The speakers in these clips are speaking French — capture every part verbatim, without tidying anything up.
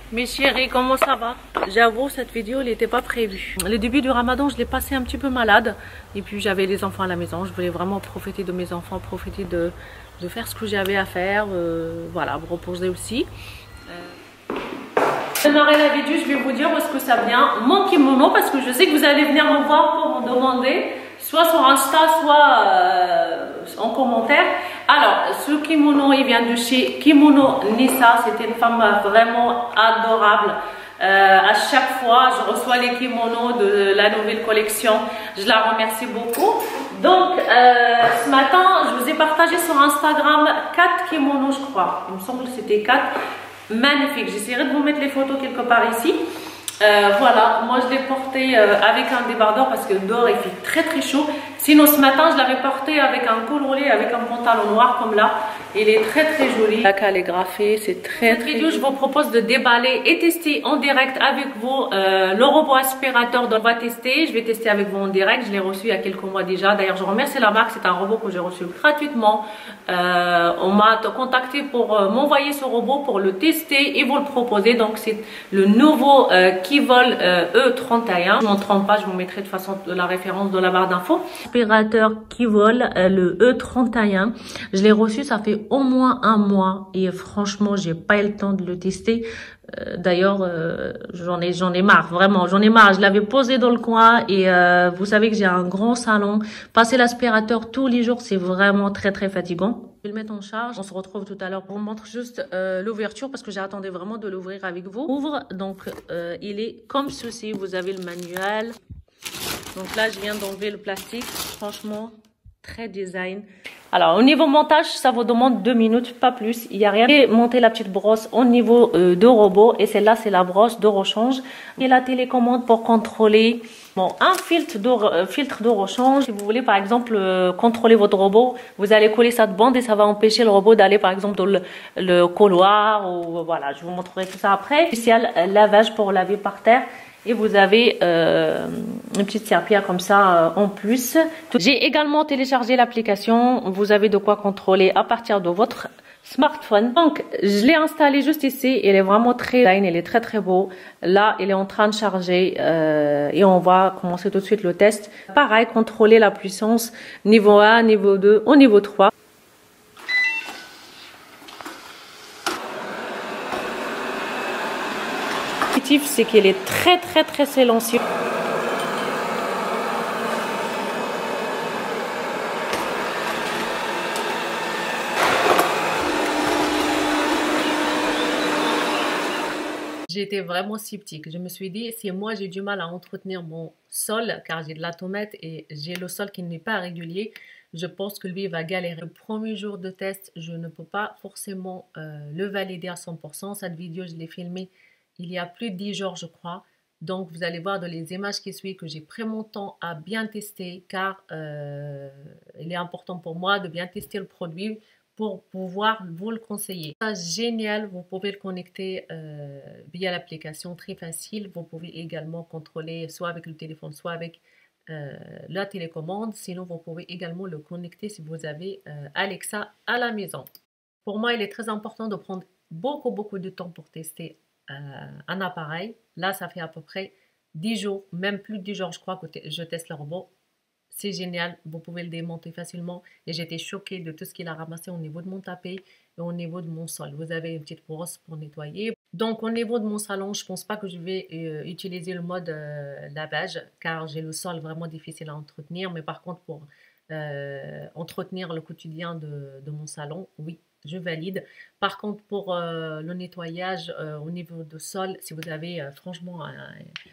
Mes chéris, comment ça va? J'avoue, cette vidéo n'était pas prévue. Le début du ramadan, je l'ai passé un petit peu malade. Et puis j'avais les enfants à la maison. Je voulais vraiment profiter de mes enfants, profiter de, de faire ce que j'avais à faire. Euh, voilà, vous reposer aussi. Euh... Démarrer la vidéo, je vais vous dire où est-ce que ça vient. Mon kimono, parce que je sais que vous allez venir me voir pour me demander, soit sur Insta, soit euh, en commentaire. Alors, ce kimono, il vient de chez Kimono Nissa. C'était une femme vraiment adorable. Euh, à chaque fois, je reçois les kimonos de la nouvelle collection. Je la remercie beaucoup. Donc, euh, ce matin, je vous ai partagé sur Instagram quatre kimonos, je crois. Il me semble que c'était quatre. Magnifique. J'essaierai de vous mettre les photos quelque part ici. Euh, voilà, moi je l'ai porté euh, avec un débardeur parce que dehors il fait très très chaud. Sinon ce matin je l'avais porté avec un col roulé, avec un pantalon noir comme là. Il est très très joli. La calligraphie, c'est très très vidéo, je vous propose de déballer et tester en direct avec vous euh, le robot aspirateur. Donc on va tester, je vais tester avec vous en direct. Je l'ai reçu il y a quelques mois déjà. D'ailleurs je remercie la marque, c'est un robot que j'ai reçu gratuitement. Euh, on m'a contacté pour euh, m'envoyer ce robot pour le tester et vous le proposer. Donc c'est le nouveau euh, Kivol euh, E trente et un. Je ne m'en trompe pas, je vous mettrai de toute façon la référence dans la barre d'infos. Aspirateur Kivol, euh, le E trente et un. Je l'ai reçu, ça fait au moins un mois et franchement, j'ai pas eu le temps de le tester. Euh, D'ailleurs, euh, j'en ai, j'en ai marre, vraiment, j'en ai marre. Je l'avais posé dans le coin et euh, vous savez que j'ai un grand salon. Passer l'aspirateur tous les jours, c'est vraiment très très fatigant. Je vais le mettre en charge. On se retrouve tout à l'heure. Je vous montre juste euh, l'ouverture parce que j'attendais vraiment de l'ouvrir avec vous. Ouvre, donc euh, il est comme ceci. Vous avez le manuel. Donc là, je viens d'enlever le plastique. Franchement, très design. Alors, au niveau montage, ça vous demande deux minutes, pas plus. Il n'y a rien. Et monter la petite brosse au niveau euh, de robot. Et celle-là, c'est la brosse de rechange. Et la télécommande pour contrôler. Bon, un filtre de, euh, filtre de rechange. Si vous voulez, par exemple, euh, contrôler votre robot, vous allez coller cette bande et ça va empêcher le robot d'aller, par exemple, dans le, le couloir. Ou voilà, je vous montrerai tout ça après. Spécial euh, lavage pour laver par terre. Et vous avez euh, une petite serpillière comme ça euh, en plus. J'ai également téléchargé l'application. Vous avez de quoi contrôler à partir de votre smartphone. Donc, je l'ai installé juste ici. Il est vraiment très fine. Il est très très beau. Là, il est en train de charger euh, et on va commencer tout de suite le test. Pareil, contrôler la puissance niveau un, niveau deux, au niveau trois. C'est qu'il est très très très silencieux. J'étais vraiment sceptique. Je me suis dit, si moi j'ai du mal à entretenir mon sol, car j'ai de la tomate et j'ai le sol qui n'est pas régulier, je pense que lui il va galérer. Le premier jour de test, je ne peux pas forcément euh, le valider à cent pour cent. Cette vidéo, je l'ai filmée il y a plus de dix jours, je crois. Donc, vous allez voir dans les images qui suivent que j'ai pris mon temps à bien tester car euh, il est important pour moi de bien tester le produit pour pouvoir vous le conseiller. C'est génial, vous pouvez le connecter euh, via l'application, très facile. Vous pouvez également contrôler soit avec le téléphone, soit avec euh, la télécommande. Sinon, vous pouvez également le connecter si vous avez euh, Alexa à la maison. Pour moi, il est très important de prendre beaucoup, beaucoup de temps pour tester Euh, un appareil. Là, ça fait à peu près dix jours, même plus de dix jours, je crois, que je teste le robot. C'est génial, vous pouvez le démonter facilement. Et j'étais choquée de tout ce qu'il a ramassé au niveau de mon tapis et au niveau de mon sol. Vous avez une petite brosse pour nettoyer. Donc, au niveau de mon salon, je ne pense pas que je vais euh, utiliser le mode euh, lavage, car j'ai le sol vraiment difficile à entretenir. Mais par contre, pour euh, entretenir le quotidien de, de mon salon, oui, je valide. Par contre, pour euh, le nettoyage euh, au niveau de sol, si vous avez euh, franchement un,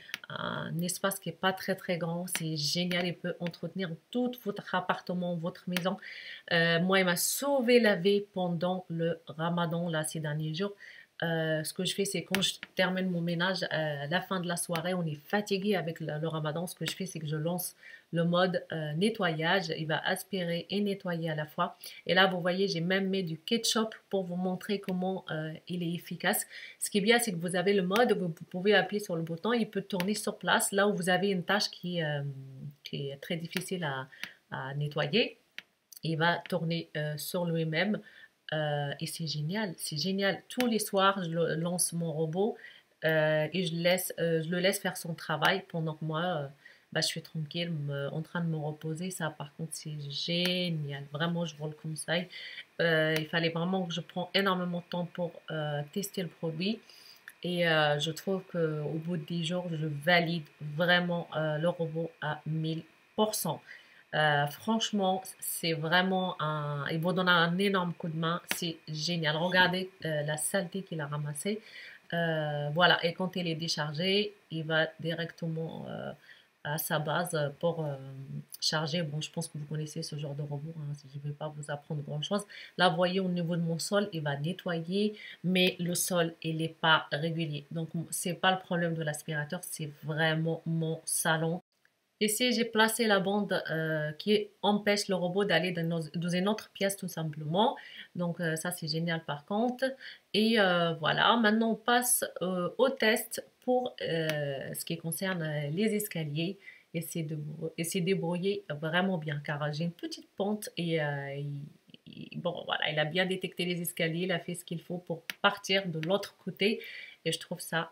un espace qui n'est pas très très grand, c'est génial. Il peut entretenir tout votre appartement, votre maison. Euh, moi, il m'a sauvé la vie pendant le ramadan, là, ces derniers jours. Euh, ce que je fais, c'est quand je termine mon ménage euh, à la fin de la soirée, on est fatigué avec le, le ramadan. Ce que je fais, c'est que je lance le mode euh, nettoyage. Il va aspirer et nettoyer à la fois. Et là, vous voyez, j'ai même mis du ketchup pour vous montrer comment euh, il est efficace. Ce qui est bien, c'est que vous avez le mode, vous pouvez appuyer sur le bouton, il peut tourner sur place. Là où vous avez une tâche qui, euh, qui est très difficile à, à nettoyer, il va tourner euh, sur lui-même. Euh, et c'est génial, c'est génial. Tous les soirs, je lance mon robot. euh, et je, laisse, euh, je le laisse faire son travail pendant que moi, euh, bah, je suis tranquille, me, en train de me reposer. Ça, par contre, c'est génial. Vraiment, je vous le conseille. Euh, il fallait vraiment que je prenne énormément de temps pour euh, tester le produit. Et euh, je trouve qu'au bout de dix jours, je valide vraiment euh, le robot à mille pour cent. Euh, franchement, c'est vraiment un... Il vous donne un énorme coup de main. C'est génial. Regardez euh, la saleté qu'il a ramassée. Euh, voilà. Et quand il est déchargé, il va directement euh, à sa base pour euh, charger. Bon, je pense que vous connaissez ce genre de robot. Hein, je ne vais pas vous apprendre grand-chose. Là, vous voyez, au niveau de mon sol, il va nettoyer. Mais le sol, il n'est pas régulier. Donc, ce n'est pas le problème de l'aspirateur. C'est vraiment mon salon. Ici, j'ai placé la bande euh, qui empêche le robot d'aller dans, dans une autre pièce tout simplement. Donc euh, ça, c'est génial par contre. Et euh, voilà, maintenant on passe euh, au test pour euh, ce qui concerne les escaliers. Et c'est débrouillé vraiment bien car j'ai une petite pente et euh, il, bon, voilà, il a bien détecté les escaliers. Il a fait ce qu'il faut pour partir de l'autre côté. Et je trouve ça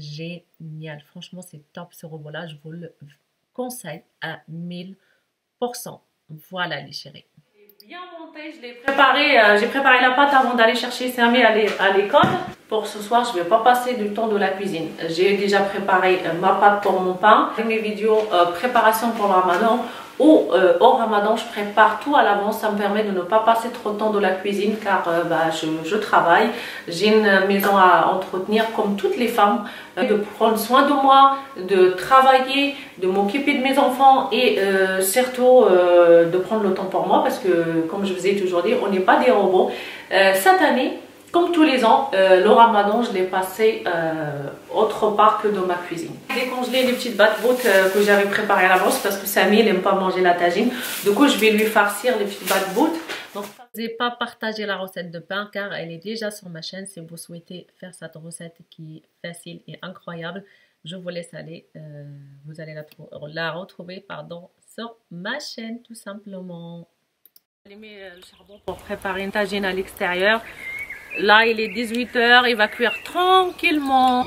génial. Franchement, c'est top ce robot-là. Je vous le conseil à mille pour cent. Voilà les chéris. Bien monté, je l'ai préparé, euh, j'ai préparé la pâte avant d'aller chercher Samy à l'école. Pour ce soir, je ne vais pas passer du temps de la cuisine. J'ai déjà préparé euh, ma pâte pour mon pain. Mes vidéos euh, préparation pour le ramadan ou euh, au ramadan, je prépare tout à l'avance. Ça me permet de ne pas passer trop de temps de la cuisine car euh, bah, je, je travaille. J'ai une maison à entretenir comme toutes les femmes. Euh, de prendre soin de moi, de travailler, de m'occuper de mes enfants et euh, surtout euh, de prendre le temps pour moi parce que comme je vous ai toujours dit, on n'est pas des robots. Euh, cette année, comme tous les ans, euh, le ramadan, je l'ai passé euh, autre part que dans ma cuisine. J'ai décongelé les petites batboutes euh, que j'avais préparées à l'avance parce que Samy, il n'aime pas manger la tagine. Du coup, je vais lui farcir les petites batboutes. Donc, je n'ai pas partagé la recette de pain car elle est déjà sur ma chaîne. Si vous souhaitez faire cette recette qui est facile et incroyable, je vous laisse aller. Euh, vous allez la, la retrouver pardon, sur ma chaîne tout simplement. J'ai mis le charbon pour préparer une tagine à l'extérieur. Là, il est dix-huit heures, il va cuire tranquillement.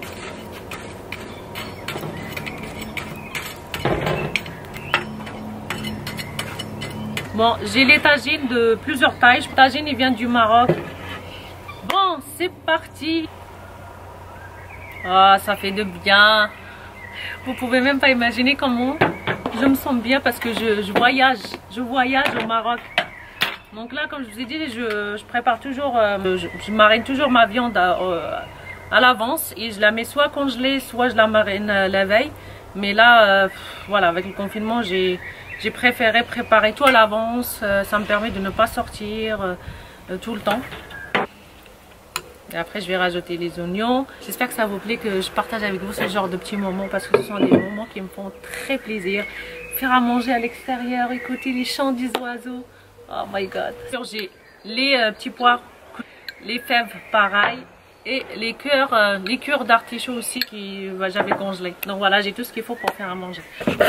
Bon, j'ai les tagines de plusieurs tailles. Le tagine, il vient du Maroc. Bon, c'est parti. Ah, ça fait de bien. Vous pouvez même pas imaginer comment je me sens bien parce que je, je voyage. Je voyage au Maroc. Donc là, comme je vous ai dit, je, je prépare toujours, euh, je, je marine toujours ma viande à, euh, à l'avance et je la mets soit congelée, soit je la marine euh, la veille. Mais là, euh, pff, voilà, avec le confinement, j'ai préféré préparer tout à l'avance. Euh, ça me permet de ne pas sortir euh, euh, tout le temps. Et après, je vais rajouter les oignons. J'espère que ça vous plaît, que je partage avec vous ce genre de petits moments parce que ce sont des moments qui me font très plaisir. Faire à manger à l'extérieur, écouter les chants des oiseaux. Oh my god. J'ai les euh, petits pois, les fèves pareil et les cœurs, euh, les cœurs d'artichaut aussi que bah, j'avais congelés. Donc voilà, j'ai tout ce qu'il faut pour faire à manger.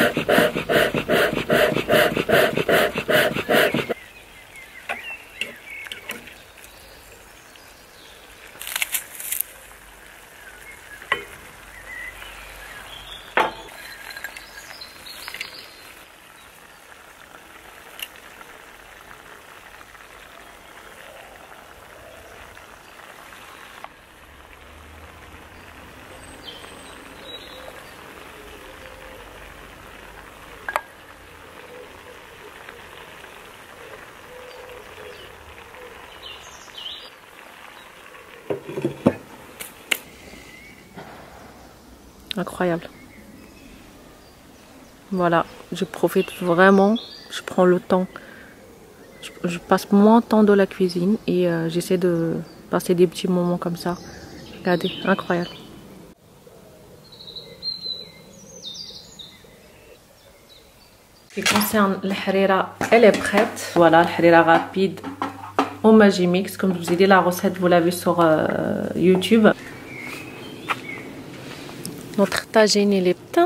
Incroyable. Voilà, je profite vraiment, je prends le temps, je, je passe moins de temps dans la cuisine et euh, j'essaie de passer des petits moments comme ça. Regardez, incroyable. Ce qui concerne la harira, elle est prête. Voilà, la harira rapide au Magimix. Comme je vous ai dit, la recette, vous l'avez sur euh, YouTube. Notre tagine, il est petit.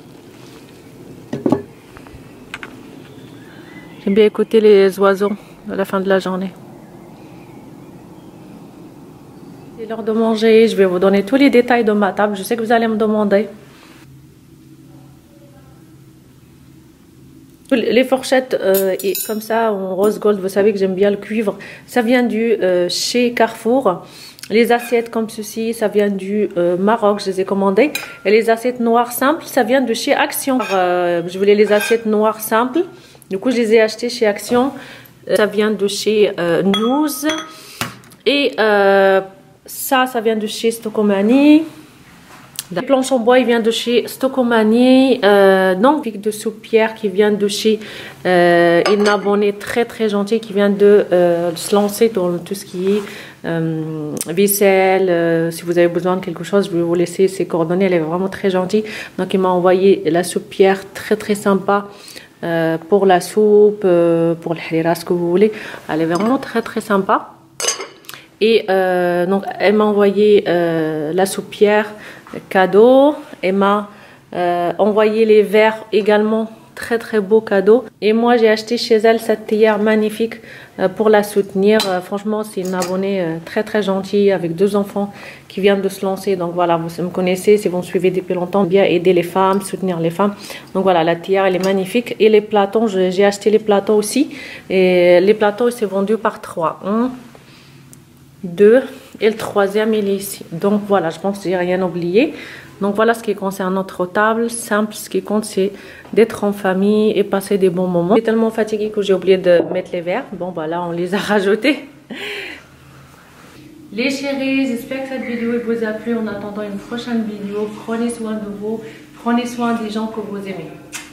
J'aime bien écouter les oiseaux à la fin de la journée. Et C'est l'heure de manger. Je vais vous donner tous les détails de ma table. Je sais que vous allez me demander. Les fourchettes euh, et comme ça en rose gold, vous savez que j'aime bien le cuivre. Ça vient du euh, chez Carrefour. Les assiettes comme ceci, ça vient du euh, Maroc, je les ai commandées. Et les assiettes noires simples, ça vient de chez Action. Euh, je voulais les assiettes noires simples. Du coup, je les ai achetées chez Action. Euh, ça vient de chez euh, News. Et euh, ça, ça vient de chez Stocomanie. La planche en bois, il vient de chez Stocomanie. Euh, donc, de soupière qui vient de chez euh, une abonnée très très gentille qui vient de euh, se lancer dans tout ce qui est euh, vaisselle. Euh, si vous avez besoin de quelque chose, je vais vous laisser ses coordonnées. Elle est vraiment très gentille. Donc, il m'a envoyé la soupière très très sympa euh, pour la soupe, euh, pour le harira, ce que vous voulez. Elle est vraiment très très sympa. Et euh, donc, elle m'a envoyé euh, la soupière cadeau. Elle m'a euh, envoyé les verres également, très très beau cadeau. Et moi, j'ai acheté chez elle cette théière magnifique euh, pour la soutenir. Euh, franchement, c'est une abonnée euh, très très gentille avec deux enfants qui viennent de se lancer. Donc voilà, vous me connaissez, si vous me suivez depuis longtemps, bien aider les femmes, soutenir les femmes. Donc voilà, la théière, elle est magnifique. Et les platons, j'ai acheté les platons aussi. Et les platons, c'est vendu par trois. Hein. deux et le troisième il est ici. Donc voilà, je pense que j'ai rien oublié. Donc voilà ce qui concerne notre table simple. Ce qui compte, c'est d'être en famille et passer des bons moments. Je suis tellement fatiguée que j'ai oublié de mettre les verres. Bon voilà, on les a rajoutés. Les chéris, j'espère que cette vidéo vous a plu. En attendant une prochaine vidéo, prenez soin de vous, prenez soin des gens que vous aimez.